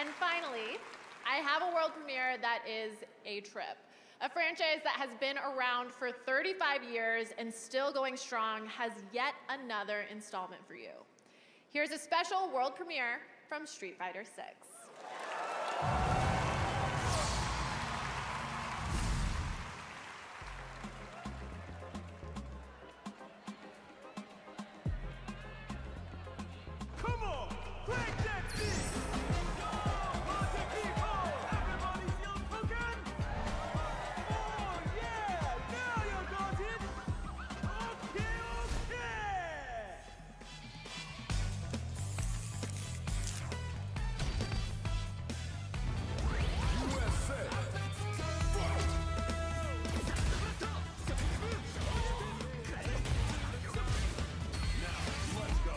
And finally, I have a world premiere that is a trip. A franchise that has been around for 35 years and still going strong has yet another installment for you. Here's a special world premiere from Street Fighter 6. Come on, crank that beat! Go, party people! Everybody's young cooking! Oh yeah, now you got it! Okay, okay! USA! Now, let's go!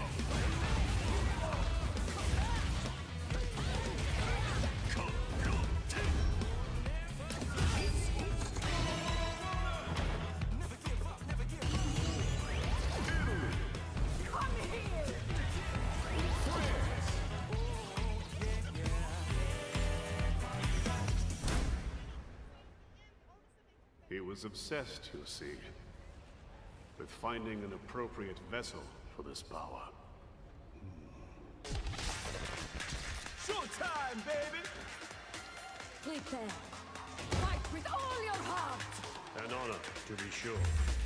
He was obsessed, you see, with finding an appropriate vessel for this power. Showtime, baby! Prepare. Fight with all your heart! An honor, to be sure.